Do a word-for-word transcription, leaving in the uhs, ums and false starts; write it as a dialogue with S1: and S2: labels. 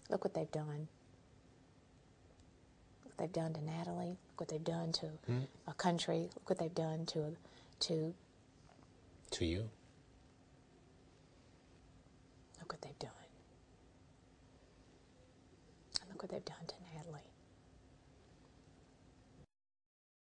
S1: Look what they've done. Look what they've done to Natalie. Look what they've done to
S2: hmm?
S1: a country. Look what they've done to, to,
S2: To you.
S1: look what they've done. And look what they've done to Natalie.